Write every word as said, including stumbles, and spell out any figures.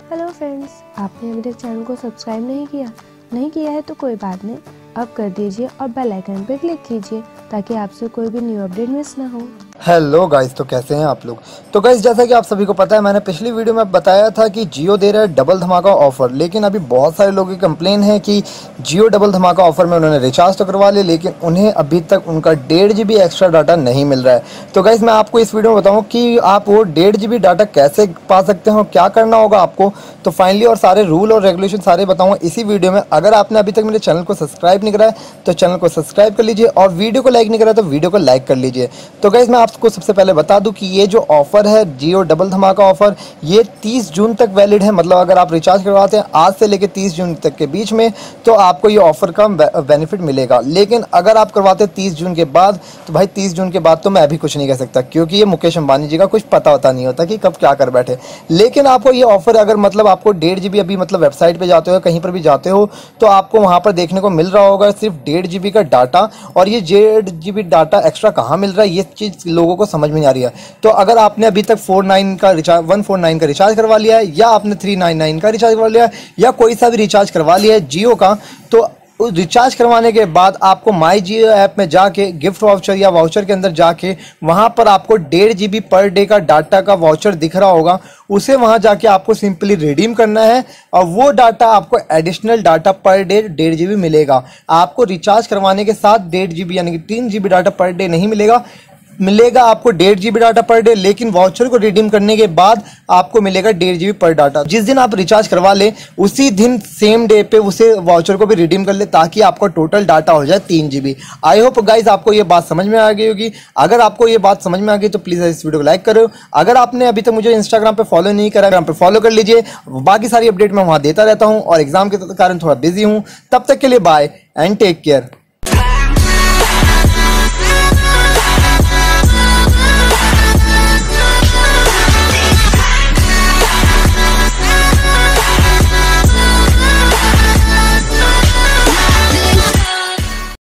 Hello friends, आपने अभी तक चैनल को सब्सक्राइब नहीं किया नहीं किया है तो कोई बात नहीं, अब कर दीजिए और बेल आइकन पर क्लिक कीजिए ताकि आपसे कोई भी न्यू अपडेट मिस ना हो। हेलो गाइस, तो कैसे हैं आप लोग। तो गाइस, जैसा कि आप सभी को पता है, मैंने पिछली वीडियो में बताया था कि जियो दे रहा है डबल धमाका ऑफर। लेकिन अभी बहुत सारे लोगों की कंप्लेन है कि जियो डबल धमाका ऑफर में उन्होंने रिचार्ज तो करवा लिया, लेकिन उन्हें अभी तक उनका डेढ़ जी बी एक्स्ट्रा डाटा नहीं मिल रहा है। तो गाइस, मैं आपको इस वीडियो में बताऊँ कि आप वो डेढ़ जी बी डाटा कैसे पा सकते हो, क्या करना होगा आपको। तो फाइनली और सारे रूल और रेगुलेशन सारे बताऊँगा इसी वीडियो में। अगर आपने अभी तक मेरे चैनल को सब्सक्राइब नहीं करा है तो चैनल को सब्सक्राइब कर लीजिए, और वीडियो को लाइक नहीं करा तो वीडियो को लाइक कर लीजिए। तो गाइस, मैं आपको सबसे पहले बता दूं कि ये जो ऑफर है जियो डबल धमाका ऑफर, ये तीस जून तक वैलिड है। मतलब अगर आप रिचार्ज करवाते हैं आज से लेकर तीस जून तक के बीच में तो आपको ये ऑफर का बेनिफिट मिलेगा। लेकिन अगर आप करवाते हैं तीस जून के बाद तो भाई तीस जून के बाद तो मैं अभी कुछ नहीं कह सकता, क्योंकि ये मुकेश अंबानी जी का कुछ पता होता नहीं होता कि कब क्या कर बैठे। लेकिन आपको ये ऑफर अगर मतलब आपको डेढ़ जी बी अभी मतलब वेबसाइट पे जाते हो कहीं पर भी जाते हो तो आपको वहां पर देखने को मिल रहा होगा सिर्फ डेढ़ जी बी का डाटा। और ये डेढ़ जी बी डाटा एक्स्ट्रा कहाँ मिल रहा है, ये चीज़ लोगों को समझ में नहीं आ रही है। तो अगर आपने अभी तक फोर नाइन का रिचार्ज वन फोर नाइन का रिचार्ज करवा लिया है, या आपने थ्री नाइन नाइन का रिचार्ज करवा लिया है, या कोई सा भी रिचार्ज करवा लिया है जियो का, तो उस रिचार्ज करवाने के बाद आपको माई जियो ऐप में जाके गिफ्ट वाउचर या वाउचर के अंदर जाके वहां पर आपको डेढ़ जी बी पर डे का डाटा का वाउचर दिख रहा होगा। उसे वहां जाके आपको सिंपली रिडीम करना है और वो डाटा आपको एडिशनल डाटा पर डे डेढ़ जी बी मिलेगा। आपको रिचार्ज करवाने के साथ डेढ़ जी बी यानी कि तीन G B data per day नहीं मिलेगा मिलेगा आपको डेढ़ जीबी डाटा पर डे। लेकिन वाउचर को रिडीम करने के बाद आपको मिलेगा डेढ़ जीबी पर डाटा। जिस दिन आप रिचार्ज करवा ले उसी दिन सेम डे पे उसे वाउचर को भी रिडीम कर ले, ताकि आपका टोटल डाटा हो जाए तीन जीबी। आई होप गाइज आपको ये बात समझ में आ गई होगी। अगर आपको ये बात समझ में आ गई तो प्लीज इस वीडियो को लाइक करो। अगर आपने अभी तक मुझे इंस्टाग्राम पे फॉलो नहीं करा, इंस्टाग्राम पे फॉलो कर लीजिए। बाकी सारी अपडेट मैं वहां देता रहता हूँ और एग्जाम के कारण थोड़ा बिजी हूँ। तब तक के लिए बाय एंड टेक केयर।